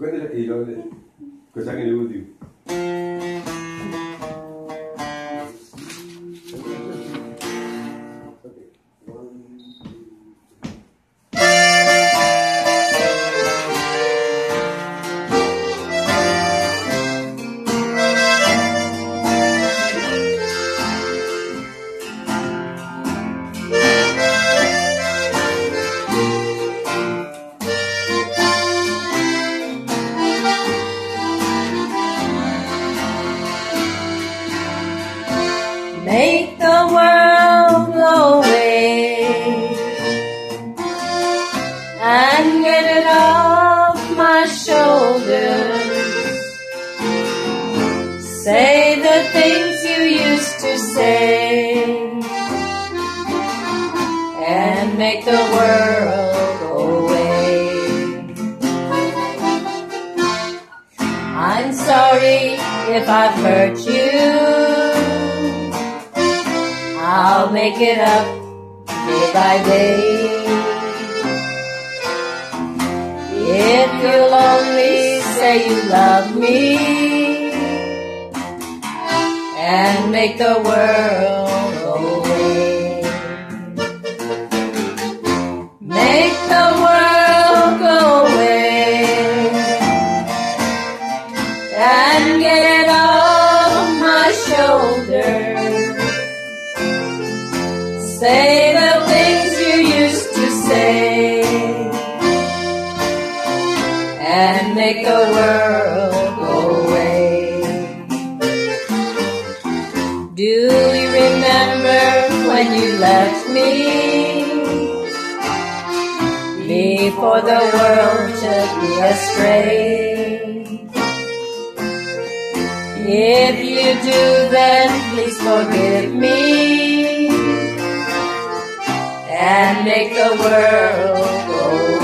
Guarda che cosa che devo dire? Make the world go away and get it off my shoulders. Say the things you used to say and make the world go away. I'm sorry if I've hurt you. I'll make it up day by day. If you'll only say you love me and make the world go away. Make the world go away and get it off my shoulders. Say the things you used to say and make the world go away. Do you remember when you left me before the world took me astray? If you do, then please forgive me and make the world go